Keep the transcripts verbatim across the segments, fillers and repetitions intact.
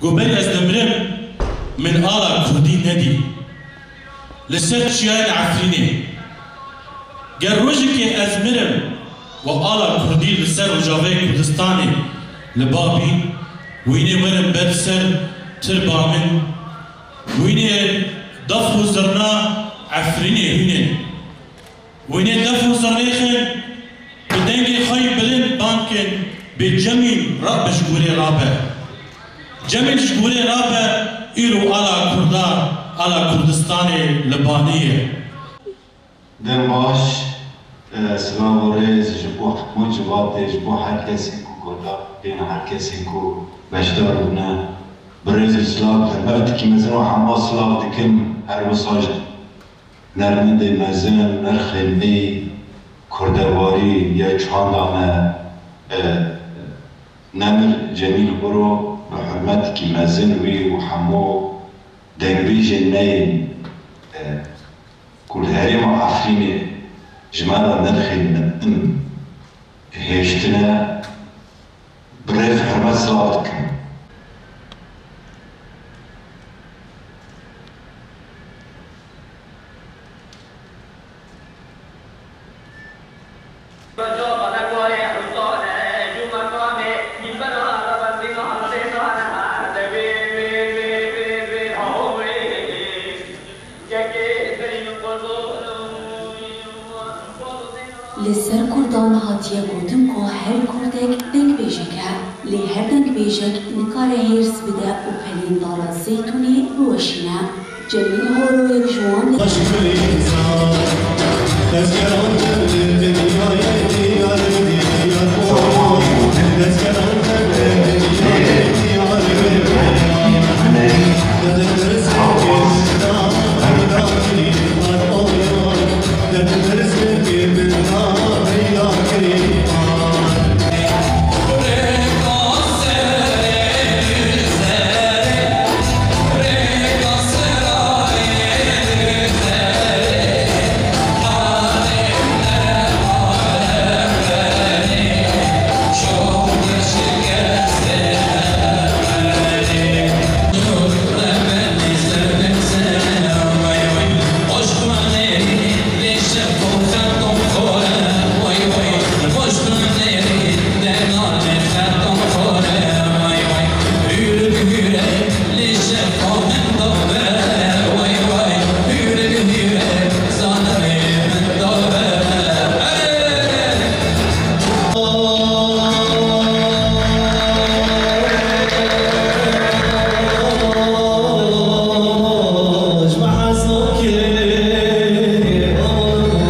قبل از دمرم من آلا كردي ندي لسر شيان عفريني گر روجك از مرم و آلا كردي لسر رجاوه كردستاني لبابي ويني ورم برسر تربا من ويني دفو زرنا عفريني هنين ويني دفو زرنيخن بدنگي خاي بلند بانكن بجميل رب شكوري رابع جميل شكوري رابع إيرو على كردار على كردستاني لبنانية دم باش سلام وريز جبو حكمو جواب دي جبو هر کسی کو كردا بين هر کسی کو بشتار بنا بريز السلام خدمت كي مزنو حما سلام دكم هر مساجد نرمن دي مزن نرخلني كردواري يا چاندامه نمر جميل برو بحرمت كي مزن وي وحمو دنبيج النايم كل هريم عفريني جمالا ندخل من ام هيشتنا بريف حرمت صلاتك لسر کردان هاتیه گوتم که هر کردک دنگ بیجکه لی هر دنگ بیجک نکاره هیرس بده و پلین دارا زیتونی روشینه جمیل هورو یک جوان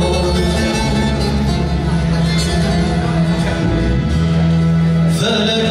فلك